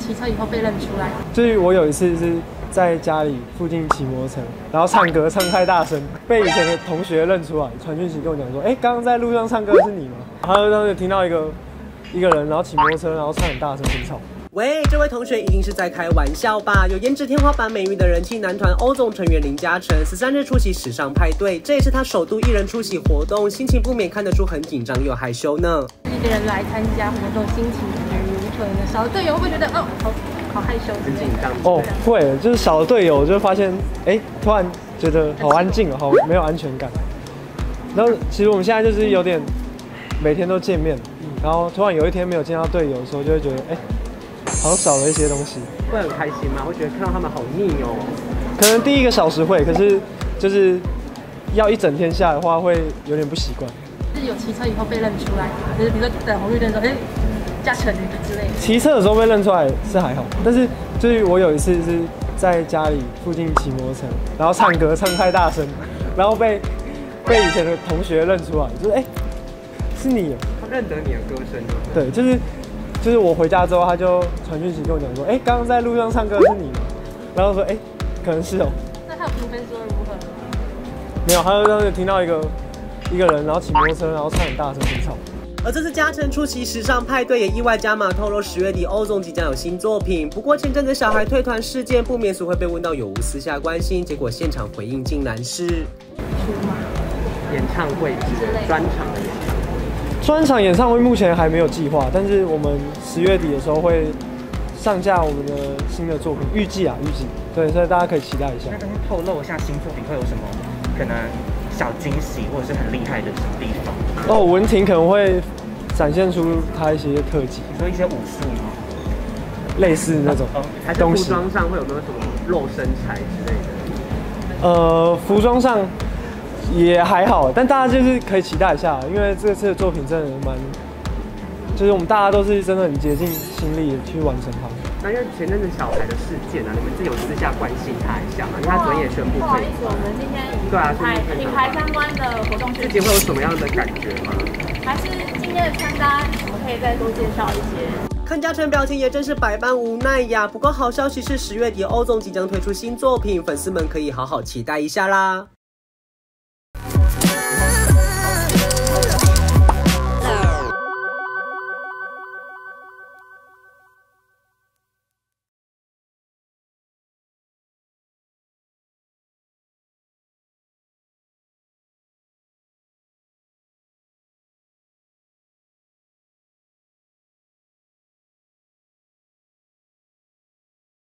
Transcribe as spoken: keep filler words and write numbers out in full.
骑车以后被认出来？ 就是我有一次是在家里附近骑摩托车，然后唱歌唱太大声，被以前的同学认出来，传讯息跟我讲说，哎、欸，刚刚在路上唱歌的是你吗？然后当时听到一个一个人，然后骑摩托车，然后唱很大声，很吵。 喂，这位同学一定是在开玩笑吧？有颜值天花板美誉的人气男团欧总成员林嘉诚，十三日出席时尚派对，这也是他首度一人出席活动，心情不免看得出很紧张又害羞呢。 一个人来参加活动，心情如何呢？少了队友会不会觉得哦，好好害羞，很紧张？ 哦，会，就是少了队友，就发现哎、欸，突然觉得好安静哦，好没有安全感。然后其实我们现在就是有点每天都见面，然后突然有一天没有见到队友的时候，就会觉得哎。欸 好像少了一些东西， 会很开心吗？会觉得看到他们好腻哦。 可能第一个小时会，可是就是要一整天下来的话，会有点不习惯。 就是有骑车以后被认出来，就是比如说等红绿灯的时候，哎、欸，嘉诚之类的。 骑车的时候被认出来是还好，但是就是我有一次是在家里附近骑摩托车，然后唱歌唱太大声，然后被被以前的同学认出来，就是哎、欸，是你。 他认得你的歌声吗？ 对，就是。 就是我回家之后，他就传讯息跟我讲说，哎、欸，刚刚在路上唱歌的是你吗？然后说，哎、欸，可能是哦。 那他有评分说如何？ 没有，他就当时听到一个一个人，然后骑摩托车，然后唱很大声，很吵。 而这次嘉诚出席时尚派对，也意外加码透露十月底欧总即将有新作品。不过前阵子小孩退团事件，不免俗会被问到有无私下关心，结果现场回应竟然是出马演唱会之类专场的演唱会。 专场演唱会目前还没有计划，但是我们十月底的时候会上架我们的新的作品，预计啊预计，对，所以大家可以期待一下。 那跟透露一下新作品会有什么可能小惊喜，或者是很厉害的地方？ 哦，文婷可能会展现出她一些特技， 你说一些武术吗？ 类似那种东西。 还是服装上会有没有什么露身材之类的？ 呃，服装上。 也还好，但大家就是可以期待一下，因为这次的作品真的蛮，就是我们大家都是真的很竭尽心力去完成它。 那因为前阵子小孩的事件啊，你们是有私下关心他一下嘛？因为他昨天也宣布不好意思，我们今天以对啊， 品牌品牌相关的活动， 自己会有什么样的感觉吗？ 还是今天的穿搭，我们可以再多介绍一些。 看嘉诚表情也真是百般无奈呀。不过好消息是，十月底欧总即将推出新作品，粉丝们可以好好期待一下啦。